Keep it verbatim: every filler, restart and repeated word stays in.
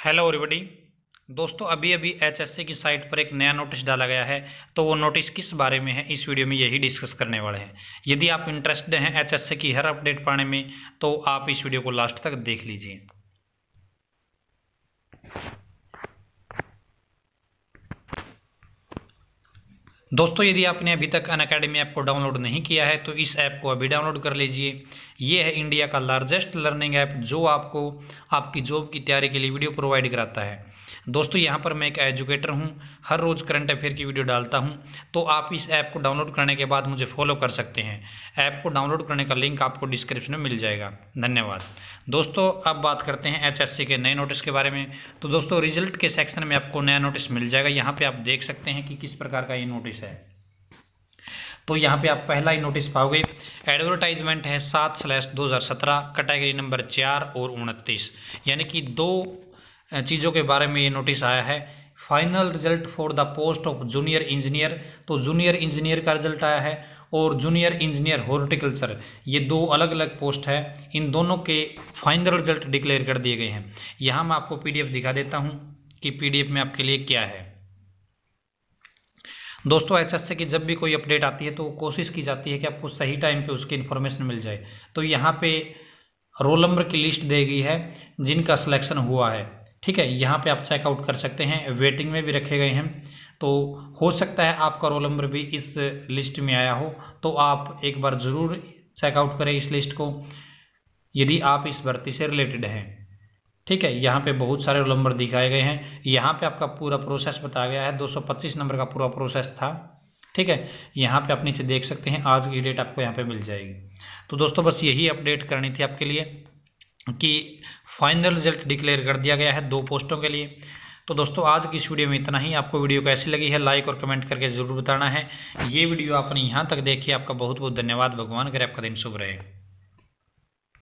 Hello everybody. दोस्तों अभी अभी एचएससी की साइट पर एक नया नोटिस डाला गया है, तो वो नोटिस किस बारे में है इस वीडियो में यही डिस्कस करने वाले हैं। यदि आप इंटरेस्टेड हैं एचएससी की हर अपडेट पाने में तो आप इस वीडियो को लास्ट तक देख लीजिए। दोस्तों यदि आपने अभी तक अनअकैडमी ऐप को डाउनलोड नहीं किया है तो इस ऐप को अभी डाउनलोड कर लीजिए। ये है इंडिया का लार्जेस्ट लर्निंग ऐप जो आपको आपकी जॉब की तैयारी के लिए वीडियो प्रोवाइड कराता है। दोस्तों यहाँ पर मैं एक एजुकेटर हूँ, हर रोज़ करंट अफेयर की वीडियो डालता हूँ, तो आप इस ऐप को डाउनलोड करने के बाद मुझे फॉलो कर सकते हैं। ऐप को डाउनलोड करने का लिंक आपको डिस्क्रिप्शन में मिल जाएगा। धन्यवाद। दोस्तों अब बात करते हैं एचएससी के नए नोटिस के बारे में। तो दोस्तों रिजल्ट के सेक्शन में आपको नया नोटिस मिल जाएगा। यहाँ पे आप देख सकते हैं कि किस प्रकार का ये नोटिस है। तो यहाँ पे आप पहला ही नोटिस पाओगे, एडवर्टाइजमेंट है सात स्लैश दो हज़ार सत्रह, कैटेगरी नंबर चार और उनतीस, यानी कि दो चीज़ों के बारे में ये नोटिस आया है। Final result for the post of junior engineer, तो जूनियर इंजीनियर का रिजल्ट आया है, और जूनियर इंजीनियर हॉर्टिकल्चर, ये दो अलग अलग पोस्ट है। इन दोनों के फाइनल रिजल्ट डिक्लेयर कर दिए गए हैं। यहाँ मैं आपको पीडीएफ दिखा देता हूँ कि पीडीएफ में आपके लिए क्या है। दोस्तों एचएससी की जब भी कोई अपडेट आती है तो कोशिश की जाती है कि आपको सही टाइम पे उसकी इन्फॉर्मेशन मिल जाए। तो यहाँ पे रोल नंबर की लिस्ट दी गई है जिनका सिलेक्शन हुआ है, ठीक है। यहाँ पे आप चेकआउट कर सकते हैं, वेटिंग में भी रखे गए हैं। तो हो सकता है आपका रोल नंबर भी इस लिस्ट में आया हो, तो आप एक बार ज़रूर चेकआउट करें इस लिस्ट को यदि आप इस भर्ती से रिलेटेड हैं, ठीक है। यहाँ पे बहुत सारे रोल नंबर दिखाए गए हैं। यहाँ पे आपका पूरा प्रोसेस बताया गया है, दो सौ पच्चीस नंबर का पूरा प्रोसेस था, ठीक है। यहाँ पे आप नीचे देख सकते हैं, आज की डेट आपको यहाँ पे मिल जाएगी। तो दोस्तों बस यही अपडेट करनी थी आपके लिए कि फाइनल रिजल्ट डिक्लेयर कर दिया गया है दो पोस्टों के लिए। तो दोस्तों आज की इस वीडियो में इतना ही। आपको वीडियो कैसी लगी है लाइक और कमेंट करके ज़रूर बताना है। ये वीडियो आपने यहाँ तक देखी, आपका बहुत बहुत धन्यवाद। भगवान करे आपका दिन शुभ रहे।